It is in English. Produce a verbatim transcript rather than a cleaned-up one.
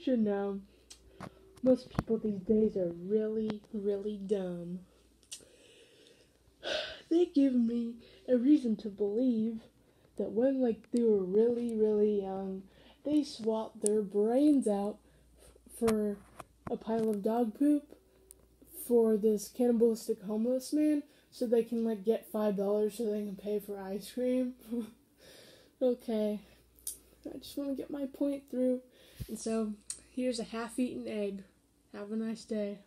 Don't you know? Most people these days are really, really dumb. They give me a reason to believe that when, like, they were really, really young, they swapped their brains out for a pile of dog poop for this cannibalistic homeless man so they can, like, get five dollars so they can pay for ice cream. Okay. I just want to get my point through. And so, here's a half-eaten egg. Have a nice day.